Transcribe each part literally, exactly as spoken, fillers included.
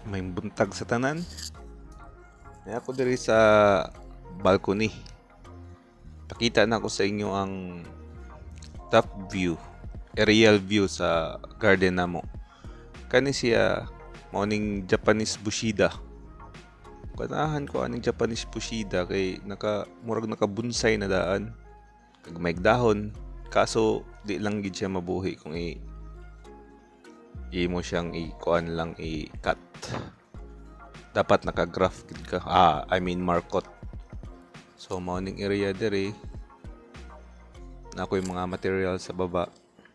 May buntag sa tanan. May ako diri sa balcony. Pakita na ko sa inyo ang top view, aerial view sa garden namo. Kani siya morning Japanese Bushida. Kanahan ko aning Japanese Bushida kay naka murag nakabunsay na daan. Kag may dahon, kaso di lang gid siya mabuhi kung i imo siyang i-kuan lang i-cut. Dapat naka-graph gid ka. Ah, I mean markot. So morning area diri na ako yung mga material sa baba.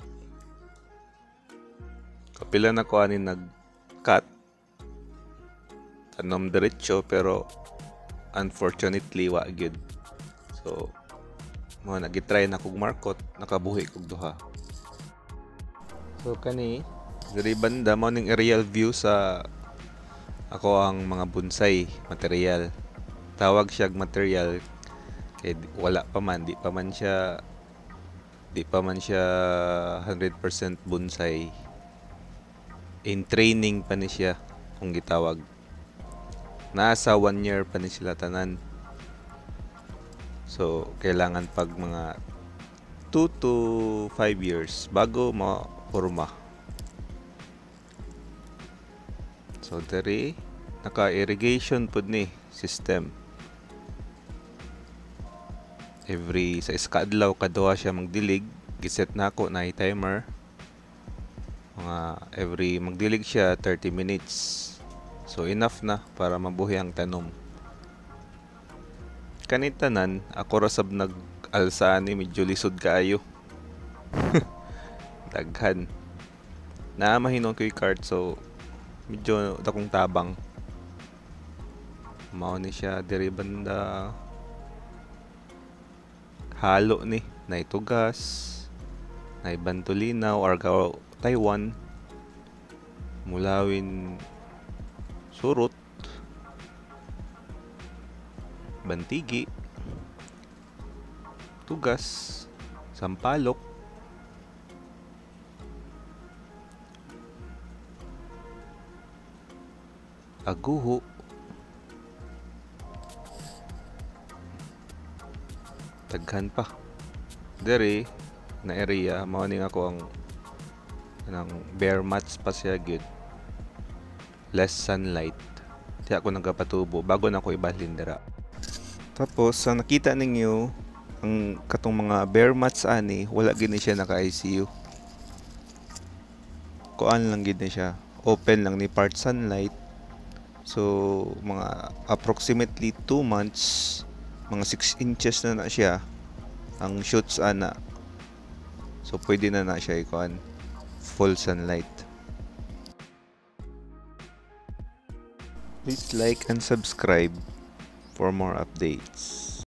Kapila na ko ani nag-cut. Tanom diretso pero unfortunately wa gyud. So mo nagitry na kog markot, nakabuhi kog duha. So kani diri banda morning aerial view sa ako ang mga bonsai material. Tawag siya material kay wala pa man, di pa man siya di pa man siya one hundred percent bonsai. In training pa ni siya kung gitawag. Nasa one year pa ni sila tanan. So kailangan pag mga two to five years bago ma-forma. So diri naka-irrigation pud ni system. Every sa iskadlaw kaduha siya magdilig, giset nako na timer. Mga every magdilig siya thirty minutes. So enough na para mabuhi ang tanom. Kanit tanan ako ra sab nag-alsa ni medyo lisod kaayo. Daghan. Na mahinon ko yung cart so medyo dakong tabang. Mao ni siya diri banda halo ni nay tugas, nay bantolinaw Argao Taiwan, mulawin surot, bantigi, tugas, sampalok, aguho, taghan pa. Dere na area mao ning ako ang nang bare mats pa siya good. Less sunlight. Di ako nagapatubo bago na ako ibalhin dira. Tapos sa nakita ninyo ang katong mga bare mats ani wala gid ni siya naka I C U. Kuan lang gid ni siya. Open lang ni part sunlight. So mga approximately two months, mga six inches na na siya ang shoots ana. So pwede na na siya ikuan full sunlight. Please like and subscribe for more updates.